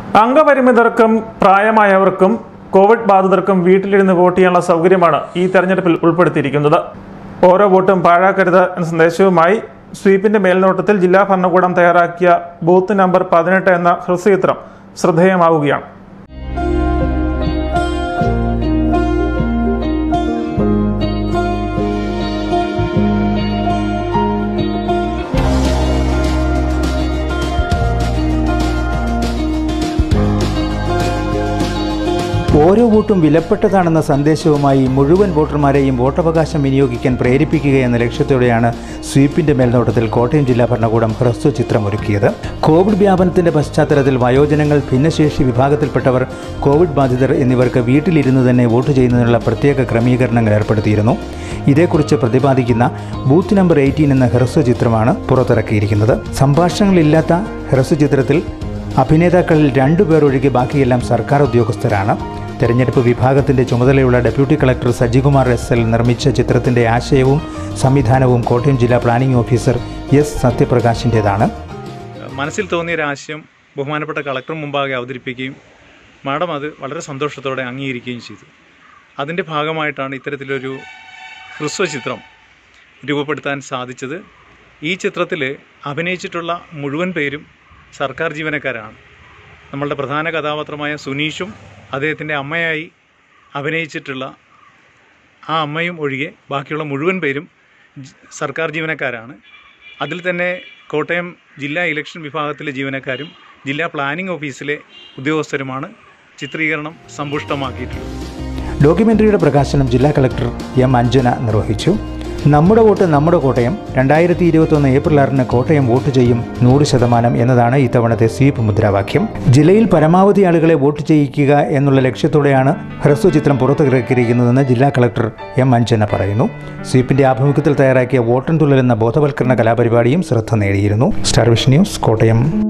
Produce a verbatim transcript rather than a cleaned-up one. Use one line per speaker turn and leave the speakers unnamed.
അംഗപരിമിതർക്കും പ്രായമായവർക്കും കോവിഡ് ബാധിതർക്കും വീട്ടിലിരുന്ന് വോട്ട് ചെയ്യാനുള്ള സൗകര്യമാണ് ഈ തെരഞ്ഞെടുപ്പിൽ ഉൾപ്പെടുത്തിയിരിക്കുന്നത്. ഓരോ വോട്ടും പാഴാക്കരുത് എന്ന സന്ദേശവുമായി സ്വീപിന്റെ മേൽനോട്ടത്തിൽ ജില്ലാ ഭരണകൂടം തയ്യാറാക്കിയ ബൂത്ത് നമ്പർ പതിനെട്ട് എന്ന ഹ്രസ്വചിത്രം ശ്രദ്ധേയമാവുകയാണ്.
ഓരോ വോട്ടും വിലപ്പെട്ടതാണെന്ന സന്ദേശവുമായി മുഴുവൻ വോട്ടർമാരെയും വോട്ടവകാശം വിനിയോഗിക്കാൻ പ്രേരിപ്പിക്കുക എന്ന ലക്ഷ്യത്തോടെയാണ് സ്വീപിന്റെ മേൽനോട്ടത്തിൽ കോട്ടയം ജില്ലാ ഭരണകൂടം ഹ്രസ്വചിത്രം ഒരുക്കിയത്. കോവിഡ് വ്യാപനത്തിന്റെ പശ്ചാത്തലത്തിൽ വയോജനങ്ങൾ, ഭിന്നശേഷി വിഭാഗത്തിൽപ്പെട്ടവർ, കോവിഡ് ബാധിതർ എന്നിവർക്ക് വീട്ടിലിരുന്ന് തന്നെ വോട്ട് ചെയ്യുന്നതിനുള്ള പ്രത്യേക ക്രമീകരണങ്ങൾ ഏർപ്പെടുത്തിയിരുന്നു. ഇതേക്കുറിച്ച് പ്രതിപാദിക്കുന്ന ബൂത്ത് നമ്പർ എയ്റ്റീൻ എന്ന ഹ്രസ്വചിത്രമാണ് പുറത്തിറക്കിയിരിക്കുന്നത്. സംഭാഷണങ്ങളില്ലാത്ത ഹ്രസ്വചിത്രത്തിൽ അഭിനേതാക്കളിൽ രണ്ടുപേർ ഒഴികെ ബാക്കിയെല്ലാം സർക്കാർ ഉദ്യോഗസ്ഥരാണ്. തെരഞ്ഞെടുപ്പ് വിഭാഗത്തിന്റെ ചുമതലയുള്ള deputy collector Sajikumar S L നിർമ്മിച്ച ചിത്രത്തിന്റെ ആശയവും സംവിധാനവും കോട്ടയം ജില്ലാ പ്ലാനിംഗ് ഓഫീസർ എസ് സത്യപ്രകാശിൻ്റെതാണ്.
മനസ്സിൽ തോന്നിയൊരാശയം ബഹുമാനപ്പെട്ട കളക്ടർ മുമ്പാകെ അവതരിപ്പിക്കുകയും മാഡം അത് വളരെ സന്തോഷത്തോടെ അംഗീകരിക്കുകയും ചെയ്തു. അതിൻ്റെ ഭാഗമായിട്ടാണ് ഇത്തരത്തിലൊരു ഹ്രസ്വചിത്രം രൂപപ്പെടുത്താൻ സാധിച്ചത്. ഈ ചിത്രത്തിൽ അഭിനയിച്ചിട്ടുള്ള മുഴുവൻ പേരും സർക്കാർ ജീവനക്കാരാണ്. നമ്മളുടെ പ്രധാന കഥാപാത്രമായ സുനീഷും അദ്ദേഹത്തിൻ്റെ അമ്മയായി അഭിനയിച്ചിട്ടുള്ള ആ അമ്മയും ഒഴികെ ബാക്കിയുള്ള മുഴുവൻ പേരും സർക്കാർ ജീവനക്കാരാണ്. അതിൽ തന്നെ കോട്ടയം ജില്ലാ ഇലക്ഷൻ വിഭാഗത്തിലെ ജീവനക്കാരും ജില്ലാ പ്ലാനിംഗ് ഓഫീസിലെ ഉദ്യോഗസ്ഥരുമാണ് ചിത്രീകരണം സമ്പുഷ്ടമാക്കിയിട്ടുള്ളത്.
ഡോക്യുമെൻ്ററിയുടെ പ്രകാശനം ജില്ലാ കളക്ടർ എം അഞ്ജന നിർവഹിച്ചു. നമ്മുടെ വോട്ട് നമ്മുടെ കോട്ടയം. രണ്ടായിരത്തി ഇരുപത്തൊന്ന് ഏപ്രിൽ ആറിന് കോട്ടയം വോട്ട് ചെയ്യും നൂറ് ശതമാനം എന്നതാണ് ഇത്തവണത്തെ സ്വീപ് മുദ്രാവാക്യം. ജില്ലയിൽ പരമാവധി ആളുകളെ വോട്ട് ചെയ്യിക്കുക എന്നുള്ള ലക്ഷ്യത്തോടെയാണ് ഹ്രസ്വചിത്രം പുറത്തിറക്കിയിരിക്കുന്നതെന്ന് ജില്ലാ കളക്ടർ എം അഞ്ജന പറയുന്നു. സ്വീപിന്റെ ആഭിമുഖ്യത്തിൽ തയ്യാറാക്കിയ വോട്ടൻ തുള്ളൽ എന്ന ബോധവൽക്കരണ കലാപരിപാടിയും ശ്രദ്ധ നേടിയിരുന്നു. Starvision news, Kottayam.